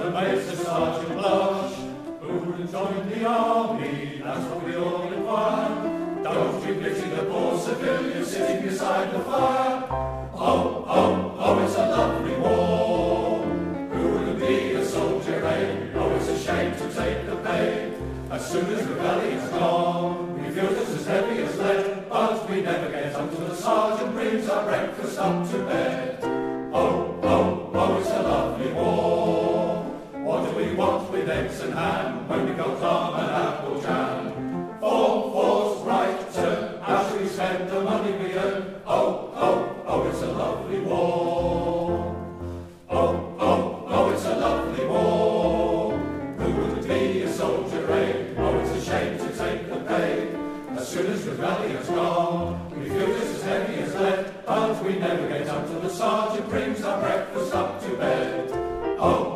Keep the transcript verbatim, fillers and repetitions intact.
and makes the sergeant blush. Who would have joined the army? That's what we all inquire. Don't you pity the poor civilian sitting beside the fire? Oh, oh, oh, it's a lovely war. Who would be a soldier, eh? Oh, it's a shame to take the pain. As soon as rebellion's gone, we feel just as heavy as lead, but we never get up till the sergeant brings our breakfast up to bed. Oh, oh, oh, it's a lovely war. What do we want with eggs and ham when we got plum and apple jam? Four, four's right turn, how should we spend the money we earn? Oh, oh, oh, it's a lovely war. Oh, oh, oh, it's a lovely war. Who would be a soldier, eh? Oh, it's a shame to take the pay. As soon as rebellion's gone, we feel just as heavy as lead, but we never get up till the sergeant brings our breakfast up to bed. Oh,